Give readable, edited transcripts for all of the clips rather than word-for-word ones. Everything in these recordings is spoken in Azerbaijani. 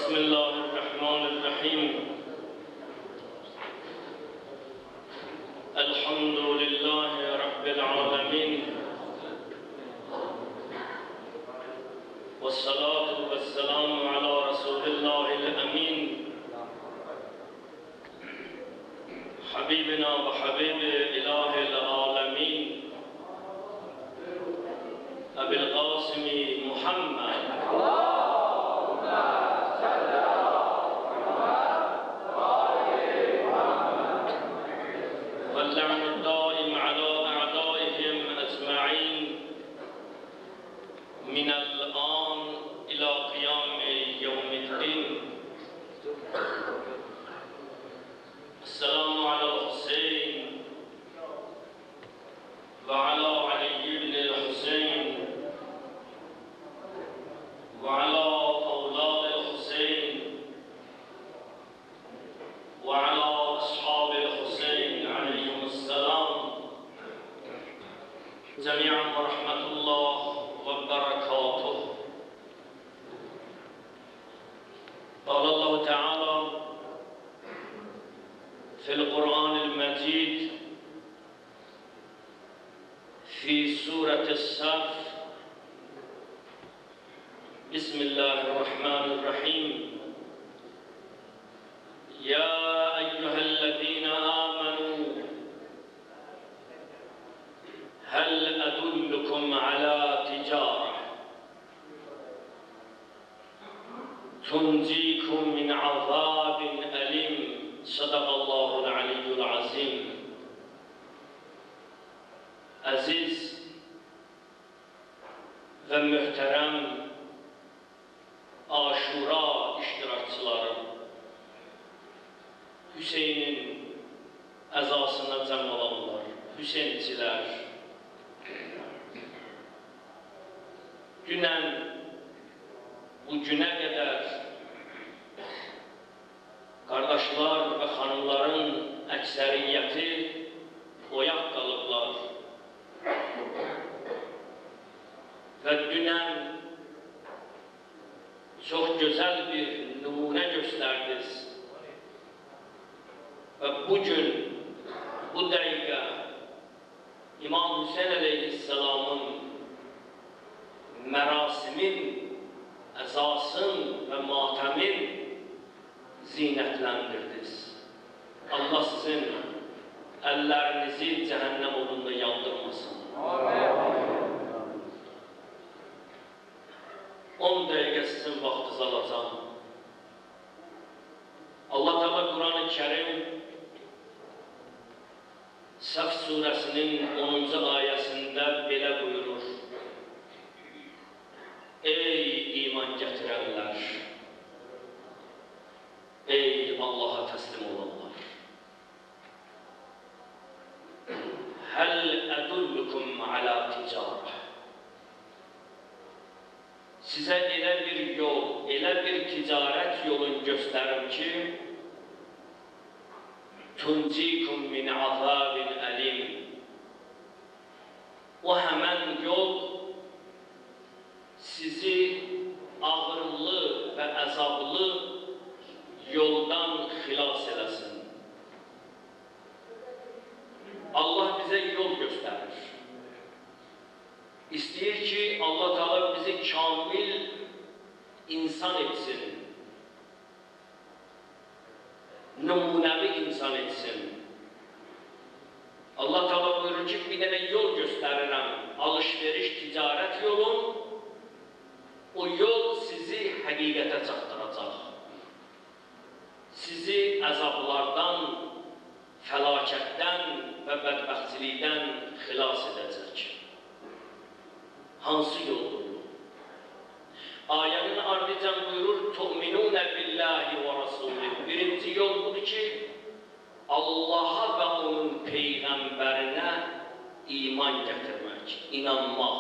بسم الله الرحمن الرحيم الحمد لله رب العالمين والصلاة والسلام على رسول الله الأمين حبيبنا وحبيب إله العالمين أبي القاسم محمد واللعن الدائم على أعدائهم أجمعين من الآن إلى قيام يوم الدين. السلام على الحسين وعلى علي بن الحسين وعلى أولاد الحسين وعلى أصحاب الحسين عليهم السلام جميعا ورحمة الله وبركاته. قال الله تعالى في القرآن المجيد في سورة الصف بسم الله الرحمن الرحيم يا أيها الذين آمنوا هل أدلكم على تجارة تنجيكم من عذاب أليم صدق الله العلي العظيم. Aziz ve muhterem Aşura iştirakçıları, Hüseyin'in əzasına cəm olanlar, Hüseyinçilər, dünən bu günə qədər qardaşlar və xanımların əksəriyyəti oyaq qalıblar və dünən çox gözəl bir nümunə göstərdiniz və bugün, bu dəqiqə İmam Hüseyin əleyhisselamın mərasimin, əzasın və matəmin zinətləndirdiniz. Allah sizin əllərinizi cəhənnəm odunda yandırmasın. Amin. 10 dəqiqə sizin vaxtınızı alacağım. Allah Teala Kur'an-ı Kerim Səf surəsinin 10-cu ayəsində belə buyurur: Ey iman gətirənlər, ey Allaha təslim olanlar, Həl ədullukum alə ticarə, sizə elə bir yol, elə bir ticarət yolun göstərim ki, tuncikum min azabin əlim, o həmən yol sizi ağırlı və əzablı yoldan xilas eləsin. Allah bizə yol göstərir. İstəyir ki, Allah Teala bizi kamil insan etsin, nümunəvi insan etsin. Allah Teala buyurur ki, bir dənə yol göstərirəm, alışveriş, ticarət yolun, o yol sizi həqiqətə çatdıracaq, sizi əzablardan, fəlakətdən və bədbəxtçilikdən xilas edəcək. Hansı yoldur? Ayənin ardınca buyurur, tu'minunə billahi və rasulih. Birinci yol budur ki, Allaha və onun Peyğəmbərinə iman gətirmək, inanmaq.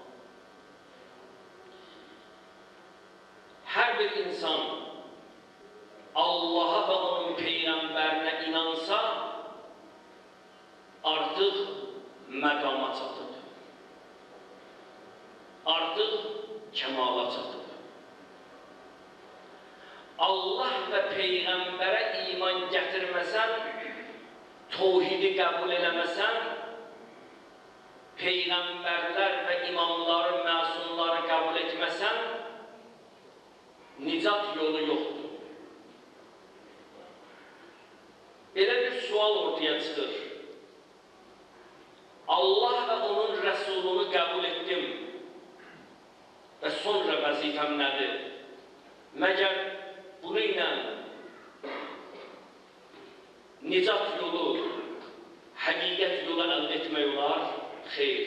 Hər bir insan Allaha və onun Peyğəmbərinə inansa, artıq məqama çatır. Artıq kəmala çatır. və Peyğəmbərə iman gətirməsən, tevhidi qəbul eləməsən, Peyğəmbərlər və imamları, məsumları qəbul etməsən, nicat yolu yoxdur. Belə bir sual ortaya çıxır. Allah və onun Rəsulunu qəbul etdim və sonra vəzifəm nədir? Məgər bunu ilə nicat yolu, həqiqət yolu əldə etmək olar? Xeyr.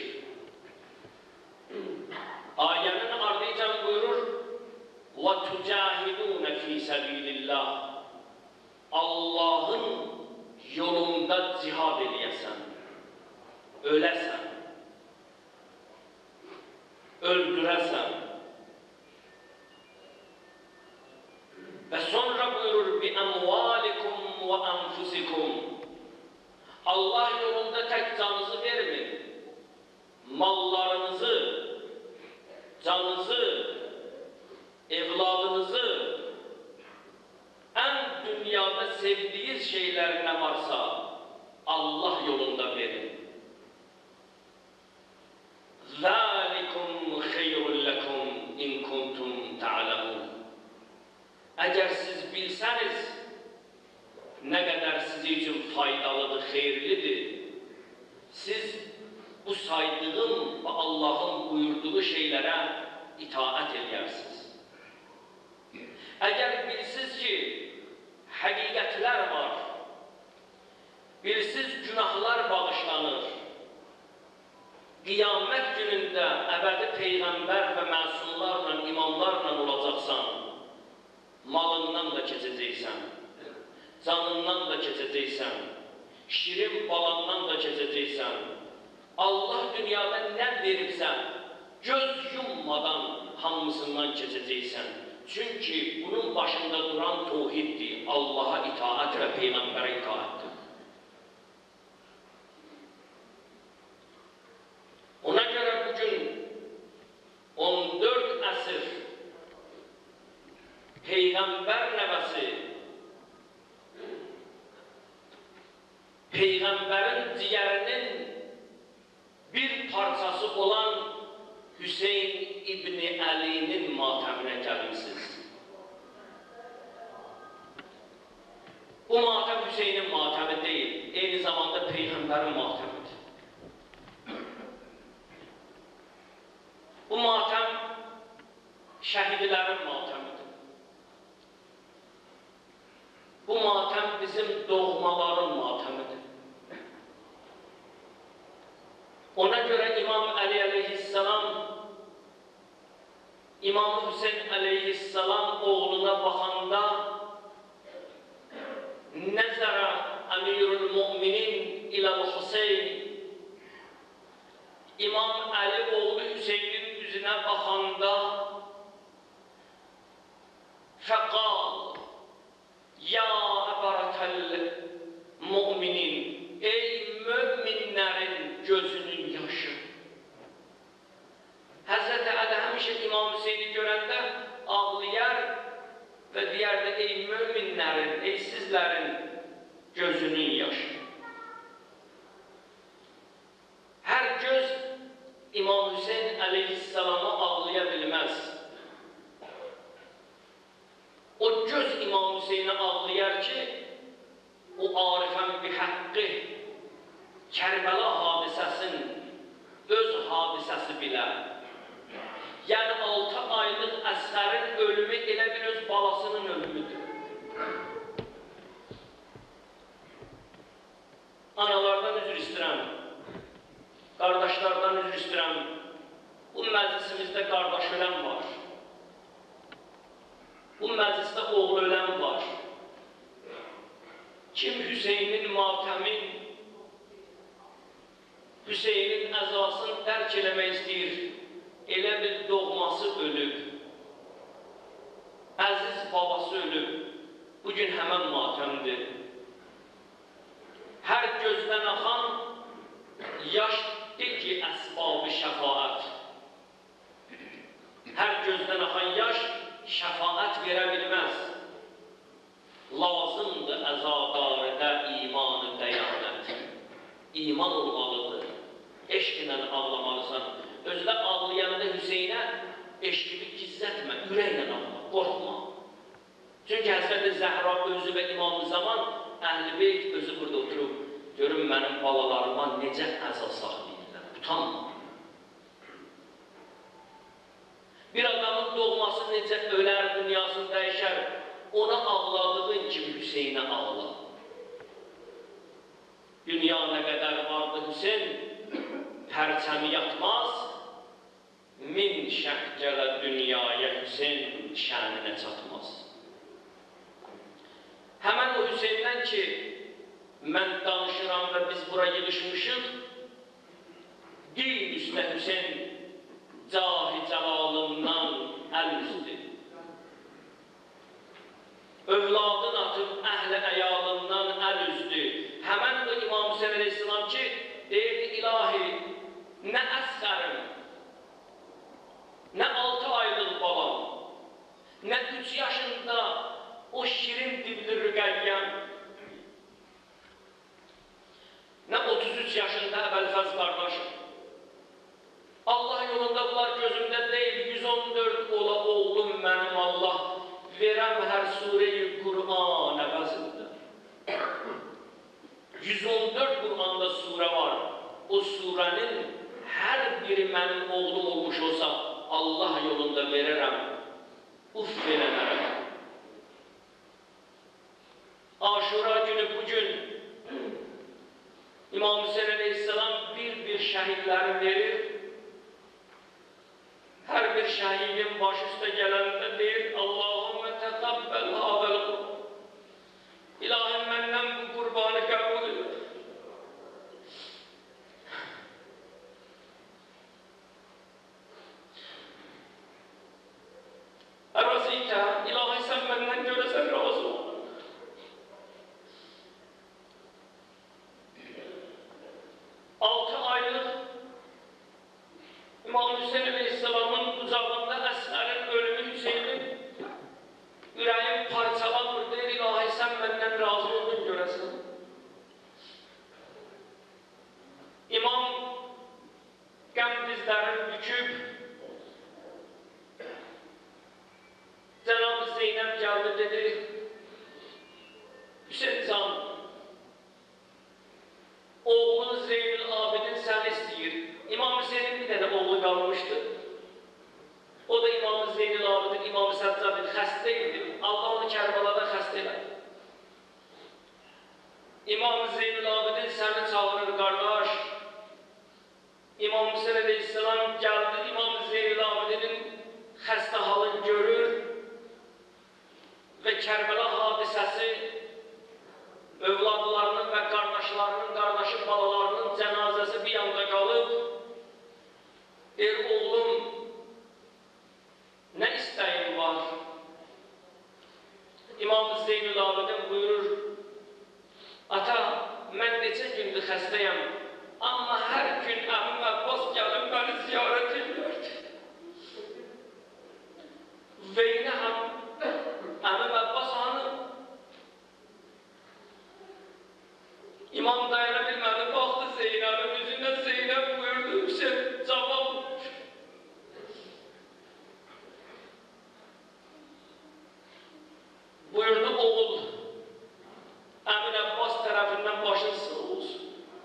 Ayənin ardınca buyurur: وَتُجَاهِدُونَ فِي سَبِيلِ اللّٰهِ Allah'ın yolunda cihad ediyəsən, öləsən, öldürəsən. Və sonra buyurur: بِأَمْوَالِكُمْ وَأَنْفُسِكُمْ Allah yolunda tək canınızı vermin, mallarınızı, canınızı, evladınızı, ən dünyada sevdiğiniz şeylər nə varsa Allah yolunda verin. ذَٰلِكُمْ خَيْرٌ لَكُمْ اِنْ كُنْتُمْ تَعْلَمُونَ Əgər siz bilsəniz, nə qədər sizin üçün faydalıdır, xeyirlidir, siz bu saydığım və Allah'ın buyurduğu şeylərə itaət edərsiniz. Əgər bilsiz ki, həqiqətlər var, bilsiz günahlar bağışlanır, qiyamət günündə əbədi Peyğəmbər və məsumlarla, imamlarla olacaqsan, malından da keçəcəksən, canından da keçəcəksən, şirin balandan da keçəcəksən, Allah dünyada nə veribsə, göz yummadan hamısından keçəcəksən. Çünki bunun başında duran tevhiddir, Allah'a itaat və Peyğəmbərə itaatdir. Ona görə bugün 14 əsr Peyğəmbər nəvəsi, Peyğəmbərin ciyərinin bir parçası olan Hüseyin İbni Əli'nin matəminə gəlirsiniz. Bu matəm Hüseynin matəmi deyil, eyni zamanda Peyğəmbərin matəmidir. Bu matəm şəhidlərin matəmidir. Bu matəm bizim doğmaların matəmidir. Ona görə İmam Əli əleyhissalam, İmam Hüseyin əleyhissalam oğluna baxanda nəzərə əmirül müminin iləl Hüseyin, İmam Əli oğlu Hüseynin üzünə baxanda fəqal ya əbərətəl müminin, ey müminlərin gözünün yaşı. Həzrəti Əli həmişə İmam Hüseyni görəndə ağlayar və deyərdi: ey müminlərin, ey sizlərin gözünün yaşı. Hər göz İmam Hüseyin əleyhissalama ağlaya bilməz. O göz İmam Hüseyinə ağlayar ki, o arifən bir haqqı, Kərbəla hadisəsinin öz hadisəsi bilər. Yəni 6 aylıq Əsərin ölümü elə bir öz balasının ölümüdür. Analardan üzr istəyirəm, qardaşlardan üzr istəyirəm. Bu məclisimizdə qardaş ölən var. Bu məclisdə oğul ölən var. Kim Hüseynin matəmin, Hüseynin əzasını dərk eləmək istəyir, elə bir doğması ölüb, əziz babası ölüb, bugün həmən matəmdir. Hər gözdən axan yaşdır ki, əsbab-ı şəfaət. Hər gözdən axan yaş şəfaət verə bilməz. İman olmalıdır. Eşqlə ağlamalısan. Özlə ağlayanda Hüseynə eşqini gizlətmə, ürəklə ağla, qorxma. Çünki Həzrəti Zəhra özü və İmam-ı Zaman Əhl-i Beyt özü burada oturub, görün mənim balalarıma necə əzab saxlayırlar, utanma. Bir adamın doğması necə ölər, dünyasını dəyişər, ona ağladığın kimi Hüseynə ağla. Dünya nə qədər vardı Hüseyn, pərçəmi yatmaz, min şəhcələ dünyaya Hüseyn şəninə çatmaz. Həmən o Hüseyndən ki, mən danışıram və biz bura yığışmışıq, din üstə Hüseyn cahi cəlalından əl üzdür. Övladın atıb əhl-i əyalından əl üzdür. Həmən o İmam Hüseyn əleyhissalam ki, deyirdi, ilahi, nə əsqərim, nə 6 aylıq balam, nə 3 yaşında o şirin dilli Rüqəyyəm, nə 33 yaşında Əbəlfəz qardaşım. Allah yolunda bunlar gözümdə deyil, 114 ola oğlum mənim Allah, verəm hər surə-i Qur'an əvəzində. 114 Qur'anda surə var. O surənin hər biri mənim oğlum olmuş olsa, Allah yolunda verərəm, uf verənərəm. Aşura günü bugün İmam Hüseyin Aleyhisselam bir şəhidləri verir. Hər bir şəhidin baş üstə gələndə deyir, Allahümme təqəbbəl hadəl qurban. İlahim məndən bu qurbanı qəbul edir. Ərazikə, ilahi sən məndən görəsən razı ol. İmam Hüseyin Aleyhisselam'ın uzağında Əsqərin ölümü Hüseynin ürəyim parçalanmır, deyir, ilahi sən məndən razı oldun görəsən. İmam qəm dizlərini büküb, Cənab-ı Zeynəb gəldi, dedi, Hüseyin can, oğlun Zeynül Abidin sən istəyir. İmam Hüseynin bir dənə oğlu qalmışdı. O da İmam Zeynül Abidin, İmam Səccadin xəstə idi. Allah onu Kərbalada xəstə elədi. İmam Zeynül Abidin səni çağırır, qardaş. İmam Hüseyin Aleyhisselam gəldi, İmam Zeynül Abidinin xəstə halını görür və Kərbəla hadisəsi övladlarının və qardaşlarının, qardaşı balalarının cənazəsi bir yanda qalıb, deyir, oğlum, nə istəyin var? İmam Zeynül Abidin buyurur, ata, mən neçə gündür xəstəyəm, amma hər gün əmim Əbbas gəlib məni ziyarət edirdi. Veynə həm, əmim Əbbas hanım? İmam dayana bilmədi, baxdı Zeynəbin üzündən, Zeynəb buyurdu, Hüseyin cavab olmuş. Buyurdu, oğul, Əmin Əbbas tərəfindən başın sağ olsun.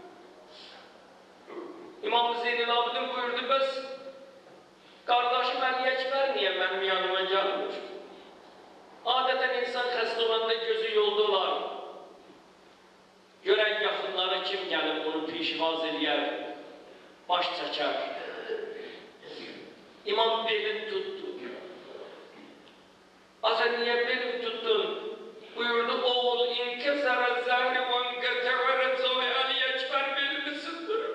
İmam Zeynəl Abidin buyurdu, bəs qardaşım Əli Əkbər niyə mənim yanıma gəlmir? Adətən insan xəstə olanda gözü yolda olar. Görək yaxınları kim gəlib onu pişvaz eləyər, baş çəkər. İmam belini tutdu. Ata niyə belini tuttun? Buyurdu, oğul, inkəsərə zəhri və inkətəvərə cəvi Əli Əkbər belini sındırıb.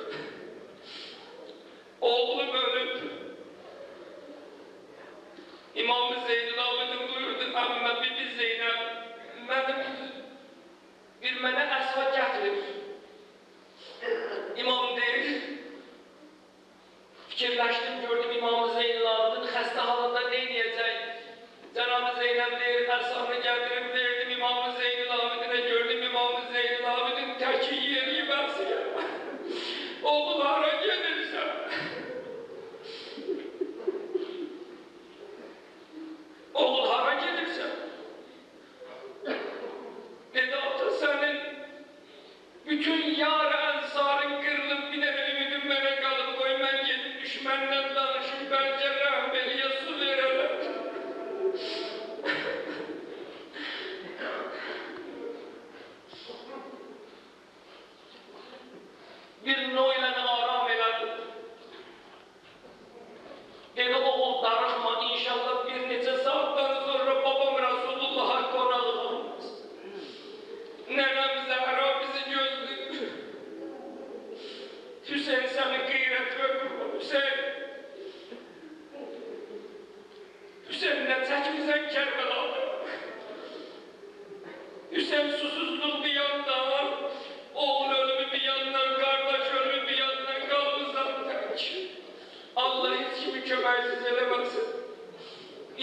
Oğlum ölüb. İmam Zeynəl Abidin buyurdu, əmmə bibi Zeynəb, mənim bir mənə əsva gətirib. İmam deyir, fikirləşdim, gördüm İmam Zeynəl Abidin xəstə halında neyniyəcək? Cənab-ı Zeynəb deyir, əsvanı gətirib verdim İmam Zeynəl Abidinə, gördüm İmam Zeynəl Abidin təki yeri bəzi gəlmə.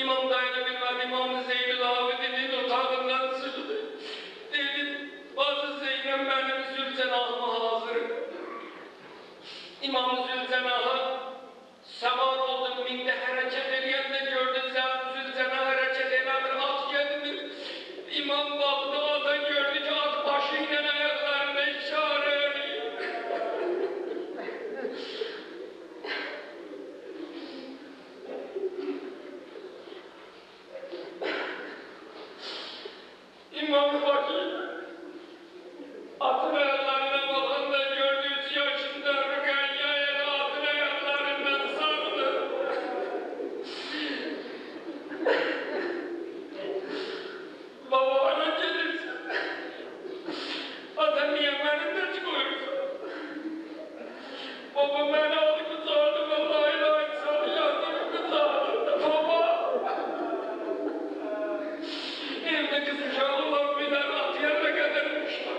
İmam dayanabilmedi, İmam Zeynel Abidin'in otağından çıktı. Dedi, bazı Zeynep benim Zülcenah'ıma hazır. İmam Zülcenah'a saman oldu, minde hareket ediyende gördü, Zülcenah hareket eden bir at geldi. İmam baktı, ata gördü ki at başıyla ayaklarına işare ediyor. İmam bakıyor, atın ayaklarına bakan da gördü, 3 yaşında Rükayya'ya atın ayaklarından sarıldı. Baba ana gelirse, ata niye beni de çıkıyorsun? Baba beni aldı kucağına, baba ilahi sana yardım kucağına. Baba! Evde kızacağım olan bir tane at yerine kadarmışlar.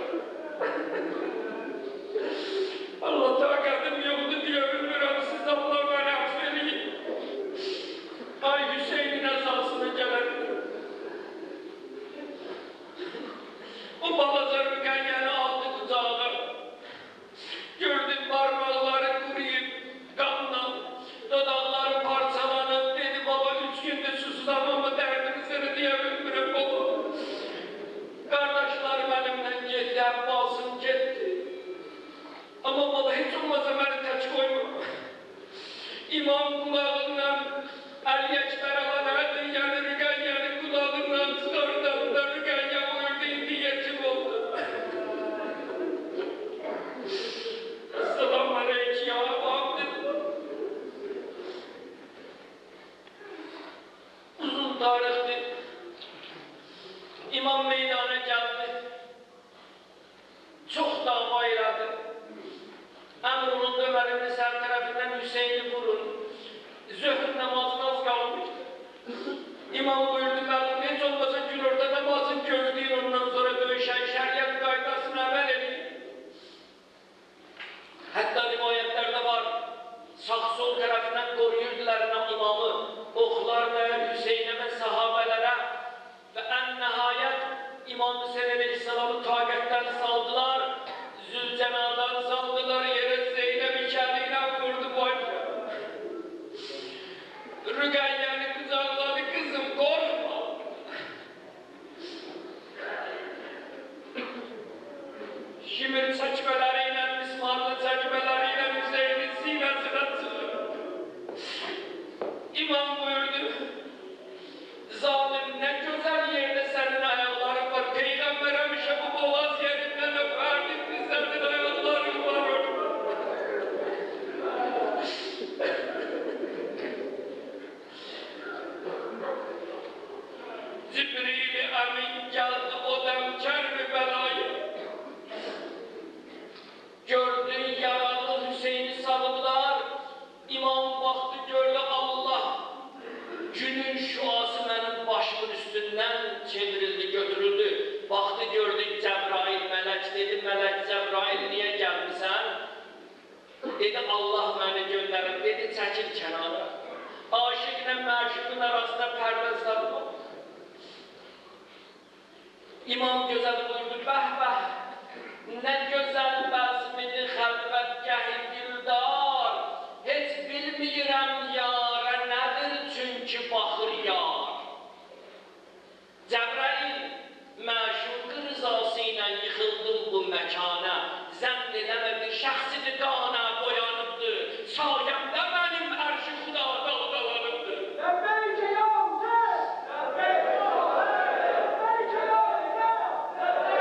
Allah takatim yoktu diye bilmiyorum, siz Allah beni affedin. Ay Hüseyin'in azasına gelen. O balaca Rükayya'nı aldı kucağına. Gördüm parmakları kuruyup, kanla, dudakları parçalanıp, dedi baba 3 günde susuzamam mı derdini seni diye bilmiyorum baba. Kardeşlerim elimden gitti, Abbas'ım gitti. Ama baba hiç olmazsa beni teç koyma. İmam kulağından Ali Ekber alan yani Rükayya'nın kulağından çıkardı da Rükayya öldü, indi yetim oldu. Esselamu Aleyke ya Allah'ım dedim. Uzun tarihti. İmam meydana geldi. Çok dava iradı. Emrullah Ömer'in ser tarafından Hüseyin'i vurun. Zöhr namazına az kalmıştı. İmam buyurdu, ben hiç olmasa gün orta namazın gözlüğün ondan sonra dövüşen şeriat kaydasına amel edin. Hatta rivayetlerde var, sağ sol tarafından koruyurdular imamı. Oklarla Hüseyin'e ve sahabelere ve en nihayet İmam Hüseyin Aleyhisselam'ı takatten saldılar. Zülcena'dan saldılar, yere Zeynep'i kendine vurdu boyunca. Rükayya'nı kucakladı, kızım korkma. Şimir çekmeleriyle, mismarlı çekmeleriyle Hüseyin'in sinesine çıktı. İmam buyurdu, zalim ne güzel yerde senin ayakların var. Peygamber'e bir şey bu boğaz yerinden öperdik mi senin ayakların var orada. Cibril-i Emin geldi o dem kerbi belayı. Gördü yaralı Hüseyin'i sarıldılar. İmam baktı gördü Allah. Günün şuası benim başımın üstünden çevrildi, götürüldü. Baktı gördü Cebrail melek, dedi melek Cebrail niye gelmişsen? Dedi Allah beni gönderir, dedi çekil kenara. Aşıkla məşuqun arasında pərdəzlər var. İmam gözəl buyurdu, bəh-bəh, nə gözəl bəzmidir xəlvətgəhi dildar, heç bilmirəm yara nədir çünki baxır yar. Cəbrail, məşuq rızası ilə yıxıldım bu məkana, zənn eləmə bir şəxsidir qana boyanıbdır, sayəmdə mənim ərş-i xuda dağdalanıbdır. Ləbbeyk ya Hüseyin! Ləbbeyk ya Hüseyin! Ləbbeyk ya Hüseyin!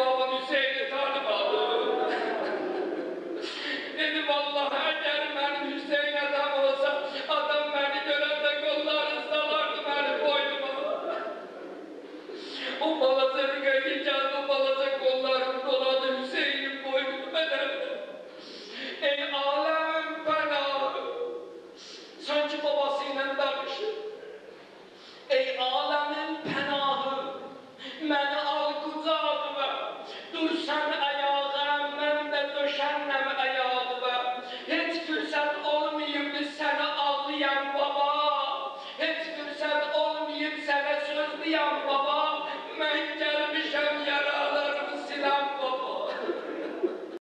babam Hüseyin'i tanımadım. Dedi vallahi eğer benim Hüseyin adam olsa adam beni görende kolları salardı benim boynuma. O balaca rügayı geldi, o balaca kollarım doladı Hüseyin'in boynunu bedenine. Ey alemin penahı! Sanki babasıyla danışır. Ey alemin penahı! Məni al qucağıma, dur sən ayağa, mən də döşənləm ayağıma. Heç fürsət olmayıb sənə ağlayan baba, heç fürsət olmayıb sənə sözləyən baba. Mən